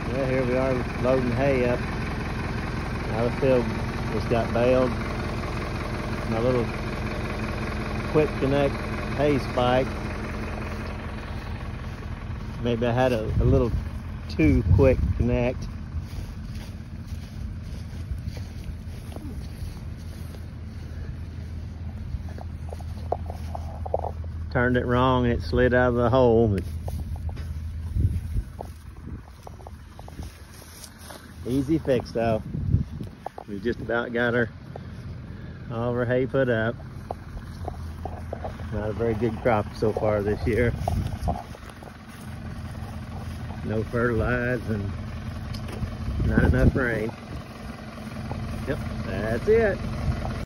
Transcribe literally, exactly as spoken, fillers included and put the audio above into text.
Well, here we are loading hay up. Now the field just got baled. My little quick connect hay spike. Maybe I had a, a little too quick connect. Turned it wrong and it slid out of the hole. But easy fix though. We just about got our all of our hay put up. Not a very good crop so far this year. No fertilizer and not enough rain. Yep, that's it.